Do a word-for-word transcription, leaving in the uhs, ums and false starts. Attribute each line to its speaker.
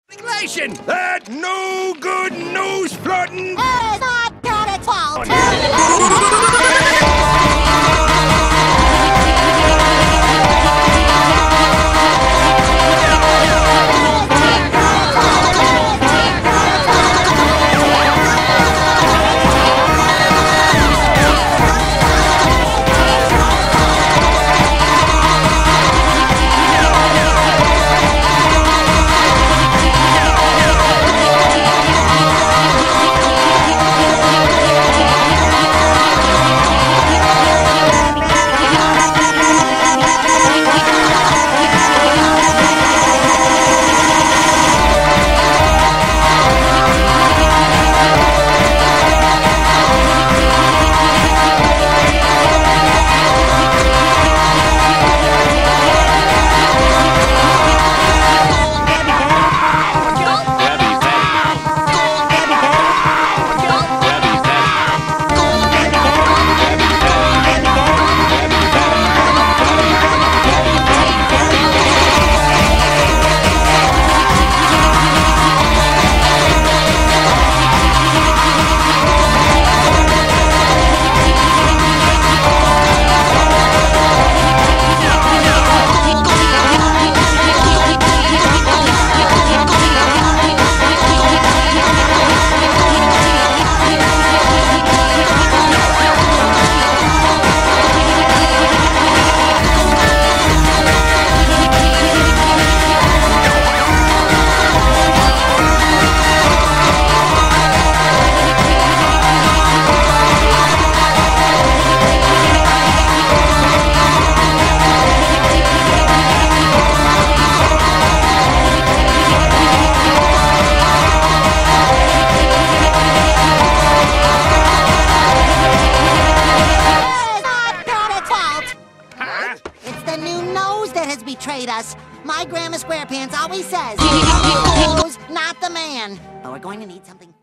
Speaker 1: Relation! That no good news floating!
Speaker 2: It's not good at all! Betrayed us. My Grandma Squarepants always says, "Nose, not the man." But we're going to need something